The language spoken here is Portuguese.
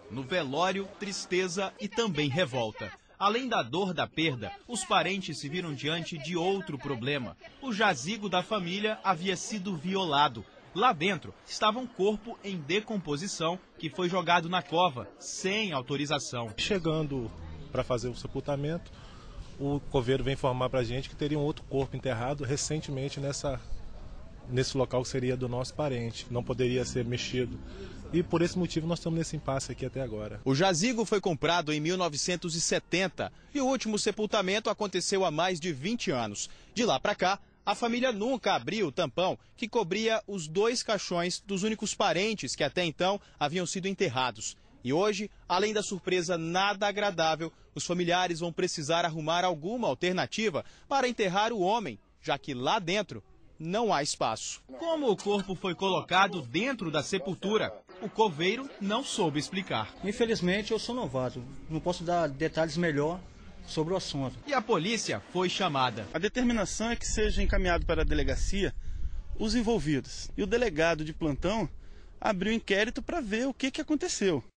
No velório, tristeza e também revolta. Além da dor da perda, os parentes se viram diante de outro problema. O jazigo da família havia sido violado. Lá dentro estava um corpo em decomposição que foi jogado na cova, sem autorização. Chegando para fazer o sepultamento, o coveiro vem informar para a gente que teria um outro corpo enterrado recentemente nesse local que seria do nosso parente, não poderia ser mexido. E por esse motivo nós estamos nesse impasse aqui até agora. O jazigo foi comprado em 1970 e o último sepultamento aconteceu há mais de 20 anos. De lá para cá, a família nunca abriu o tampão que cobria os 2 caixões dos únicos parentes que até então haviam sido enterrados. E hoje, além da surpresa nada agradável, os familiares vão precisar arrumar alguma alternativa para enterrar o homem, já que lá dentro não há espaço. Como o corpo foi colocado dentro da sepultura, o coveiro não soube explicar. Infelizmente, eu sou novato, não posso dar detalhes melhor sobre o assunto. E a polícia foi chamada. A determinação é que seja encaminhado para a delegacia os envolvidos. E o delegado de plantão abriu inquérito para ver o que aconteceu.